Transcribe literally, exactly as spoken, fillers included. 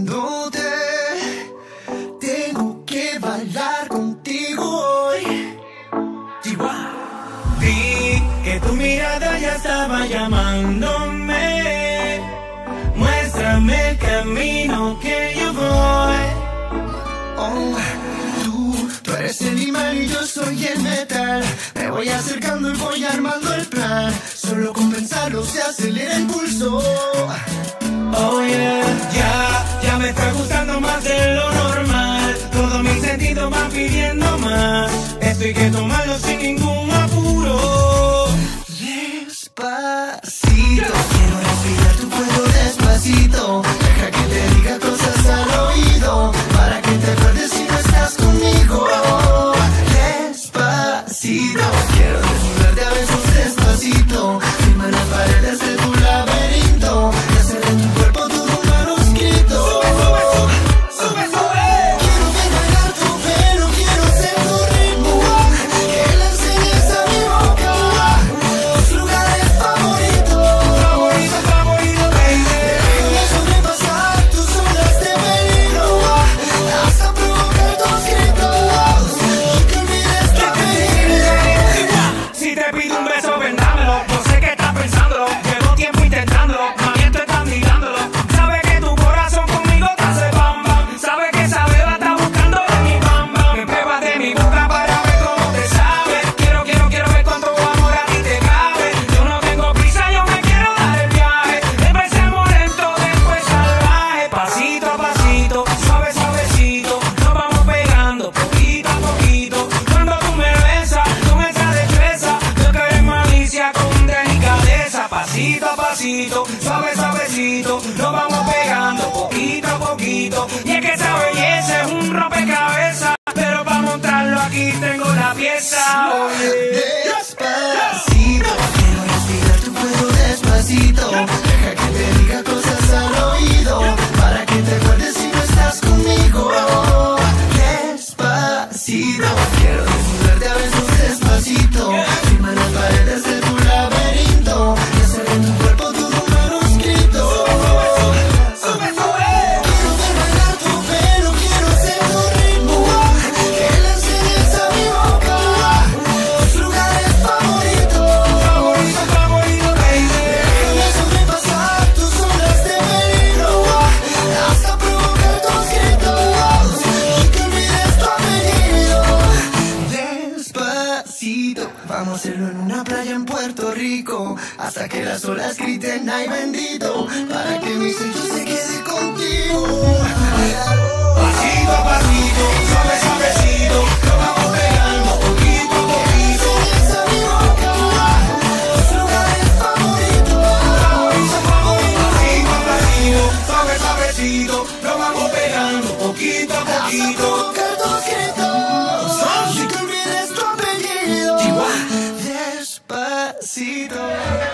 buscándote. Tengo que bailar contigo hoy. Chihuahua. Vi que tu mirada ya estaba llamándome. Muéstrame el camino que yo voy. Oh, tú, tú eres el imán y yo soy el metal. Me voy acercando y voy armando el plan. Solo con pensarlo se acelera el pulso. Oh yeah, ya, ya me está gustando más de lo normal. Todos mis sentidos van pidiendo más. Esto hay que tomarlo sin ningún apuro. Despacito, quiero respirar tu cuello despacito. Deja que te diga cosas al oído, para que te acuerdes si no estás conmigo. Despacito, quiero desnudarte a besos despacito. Firma las paredes de tu laberinto y hacer en tu cuerpo todo un manuscrito. Sube, sube, sube, sube, sube. Quiero ver bailar tu pelo, quiero ser tu ritmo, que le enseñes a mi boca tus lugares favoritos. Favorito, favorito, baby. Déjame sobrepasar tus zonas de peligro, hasta provocar tus gritos y que olvides tu apellido. Si te pido un beso, ven dámelo. Yo sé que estás pensándolo, llevo tiempo intentándolo. Mamiento están mirándolo. Sabe que tu corazón conmigo te hace bam bam. Sabe que esa beba está buscando de mi bam bam. Me pruebas de mi boca para ver cómo te sabe. Quiero, quiero, quiero ver cuánto amor a ti te cabe. Yo no tengo prisa, yo me quiero dar el viaje. Empecemos lento, después salvaje. Pasito a pasito, suave, suavecito. Nos vamos pegando poquito a poquito. Cuando tú me besas con esa destreza, yo que eres malicia con delicadeza. Pasito a pasito, suave, suavecito. Nos vamos pegando poquito a poquito. Y es que esa belleza es un rompecabezas, pero para montarlo aquí tengo la pieza. Oye. Despacito, quiero respirar tu cuello despacito. Deja que te diga cosas al oído, para que te acuerdes si no estás conmigo. Despacito, quiero desnudarte a besos despacito. Firma las paredes de tu laberinto y hacer en tu cuerpo todo un manuscrito. Sube, sube. Quiero ver bailar tu pelo, quiero ser tu ritmo, que le enseñes a mi boca tus lugares favoritos. Favorito, favorito, baby. Déjame sobrepasar tus zonas de peligro, hasta provocar tus gritos y que olvides tu apellido. Despacito, vamos a hacerlo en una playa en Puerto Rico, hasta que las olas griten ay bendito, para que mi sello se quede contigo. Pasito a pasito, suave, suavecito. Nos vamos pegando poquito a poquito. Enseñes a mi boca tus lugares favoritos. Favorito, favorito, pasito a pasito, suave, suavecito. Nos vamos pegando poquito a Hasta poquito. provocar tus gritos y que olvides tu apellido. Chihuahua. Despacito.